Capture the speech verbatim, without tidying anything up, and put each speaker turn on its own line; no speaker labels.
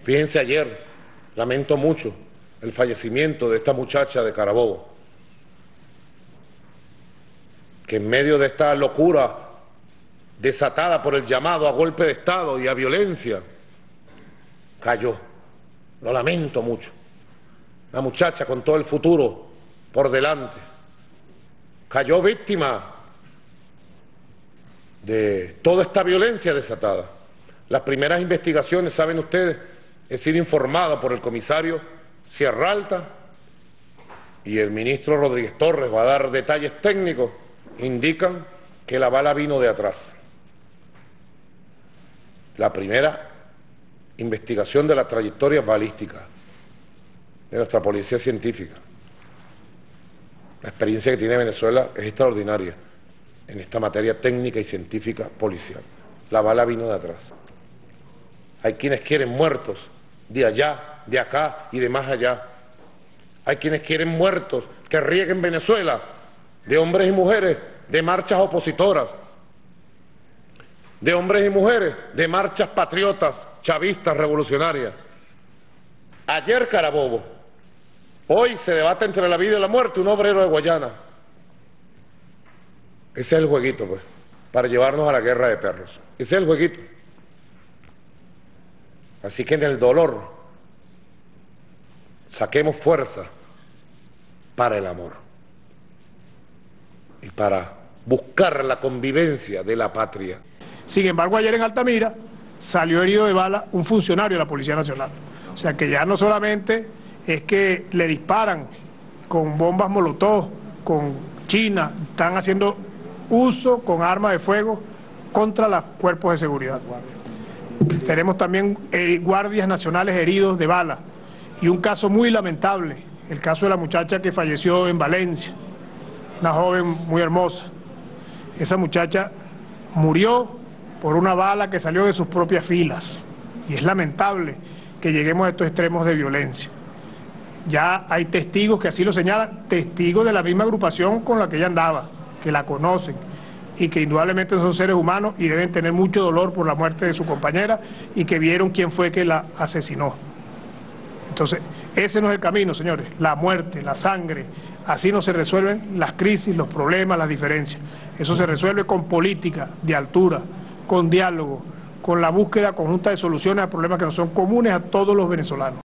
Fíjense ayer, lamento mucho el fallecimiento de esta muchacha de Carabobo, que en medio de esta locura desatada por el llamado a golpe de Estado y a violencia, cayó. Lo lamento mucho. Una muchacha con todo el futuro por delante, cayó víctima de toda esta violencia desatada. Las primeras investigaciones, saben ustedes, he sido informado por el comisario Sierra Alta y el ministro Rodríguez Torres va a dar detalles técnicos, indican que la bala vino de atrás. La primera investigación de la trayectoria balística de nuestra policía científica. La experiencia que tiene Venezuela es extraordinaria en esta materia técnica y científica policial. La bala vino de atrás. Hay quienes quieren muertos de allá, de acá y de más allá. Hay quienes quieren muertos que rieguen Venezuela de hombres y mujeres de marchas opositoras, de hombres y mujeres de marchas patriotas, chavistas, revolucionarias. Ayer Carabobo, hoy se debate entre la vida y la muerte un obrero de Guayana. Ese es el jueguito, pues, para llevarnos a la guerra de perros. Ese es el jueguito. Así que en el dolor saquemos fuerza para el amor y para buscar la convivencia de la patria.
Sin embargo, ayer en Altamira salió herido de bala un funcionario de la Policía Nacional. O sea que ya no solamente es que le disparan con bombas molotov, con China, están haciendo uso con armas de fuego contra los cuerpos de seguridad. Tenemos también guardias nacionales heridos de bala y un caso muy lamentable, el caso de la muchacha que falleció en Valencia, una joven muy hermosa. Esa muchacha murió por una bala que salió de sus propias filas y es lamentable que lleguemos a estos extremos de violencia. Ya hay testigos que así lo señalan, testigos de la misma agrupación con la que ella andaba, que la conocen y que indudablemente son seres humanos y deben tener mucho dolor por la muerte de su compañera y que vieron quién fue que la asesinó. Entonces, ese no es el camino, señores, la muerte, la sangre, así no se resuelven las crisis, los problemas, las diferencias. Eso se resuelve con política de altura, con diálogo, con la búsqueda conjunta de soluciones a problemas que no son comunes a todos los venezolanos.